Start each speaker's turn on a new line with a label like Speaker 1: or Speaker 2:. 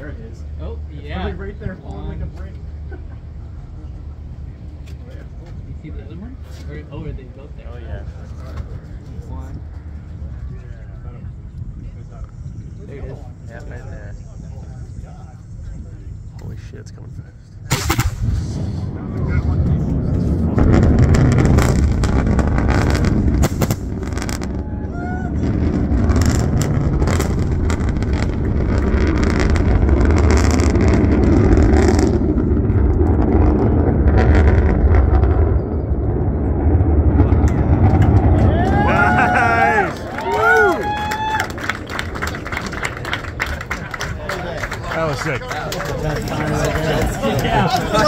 Speaker 1: There it is.
Speaker 2: Oh, yeah.
Speaker 1: It's right there, falling like a brick.
Speaker 2: You see the other one? Or are they both there?
Speaker 3: Oh yeah.
Speaker 2: One. There it is.
Speaker 3: Yeah, right there. Holy shit, it's coming fast. That was sick.